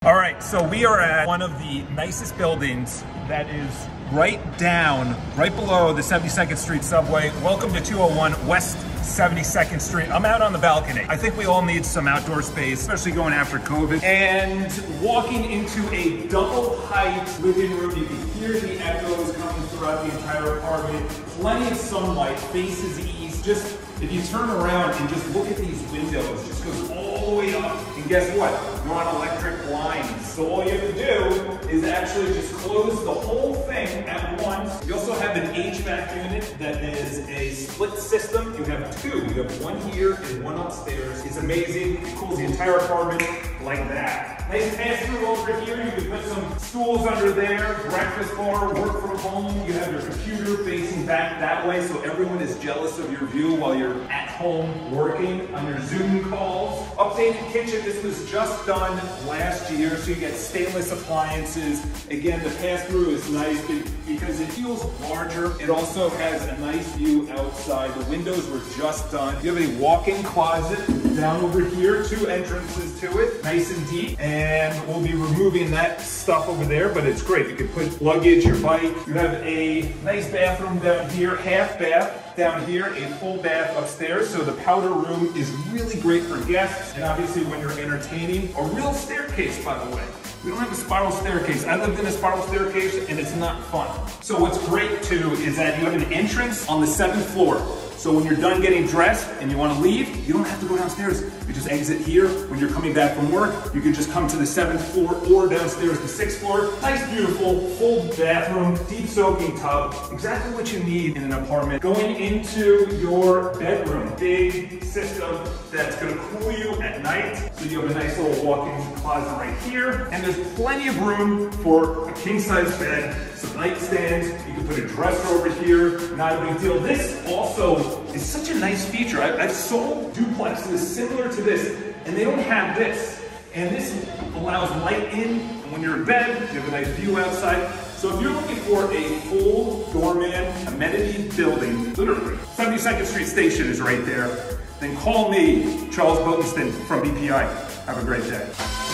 All right, so we are at one of the nicest buildings that is right below the 72nd Street subway. Welcome to 201 West 72nd Street. I'm out on the balcony. I think we all need some outdoor space, especially going after COVID. And walking into a double height living room, you can hear the echoes coming throughout the entire apartment. Plenty of sunlight, faces east. Just, if you turn around and just look at these windows, it just goes all the way up. And guess what? You're on electric blinds. So all you have to do is actually just close the whole thing at once. You also have an HVAC unit that is a split system. You have two. You have one here and one upstairs. It's amazing. It cools the entire apartment like that. Nice pass-through over here. You can put some stools under there, breakfast bar, work from home. You have your computer facing back that way, so everyone is jealous of your view while you're at home working on your Zoom calls. Updated kitchen. This was just done last year, so you get stainless appliances. Again, the pass-through is nice because it feels larger. It also has a nice view outside. The windows were just done. You have a walk-in closet down over here, two entrances to it, nice and deep. And we'll be removing that stuff over there, but it's great. You can put luggage, your bike. You have a nice bathroom down here, half bath down here, a full bath upstairs. So the powder room is really great for guests. And obviously when you're entertaining, a real staircase, by the way. We don't have a spiral staircase. I lived in a spiral staircase and it's not fun. So what's great too is that you have an entrance on the 7th floor. So when you're done getting dressed and you want to leave, you don't have to go downstairs. You just exit here. When you're coming back from work, you can just come to the 7th floor or downstairs the 6th floor. Nice, beautiful, full bathroom, deep soaking tub. Exactly what you need in an apartment. Going into your bedroom, big system that's going to cool you at night. So you have a nice little walk-in closet right here. And there's plenty of room for a king-size bed, some nightstands. You can put a dresser over here. Not a big deal. This also is such a nice feature. I've sold duplexes similar to this, and they don't have this. And this allows light in, and when you're in bed, you have a nice view outside. So if you're looking for a full Doorman amenity building, literally, 72nd Street Station is right there, then call me, Charles Botenston from BPI. Have a great day.